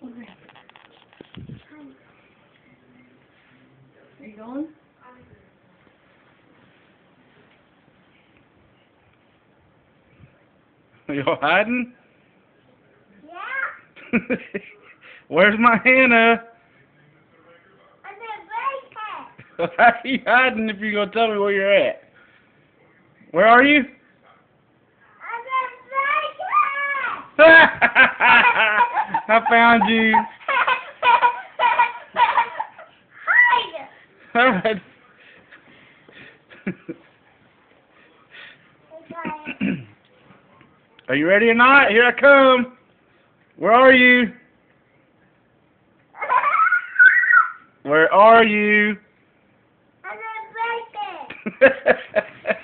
Okay. Are you going? Are you hiding? Yeah. Where's my Hannah? I'm a break. How are you hiding if you're gonna tell me where you're at? Where are you? I'm a break. I found you. Hide. Alright. Okay. Are you ready or not? Here I come. Where are you? Where are you? I'm a break.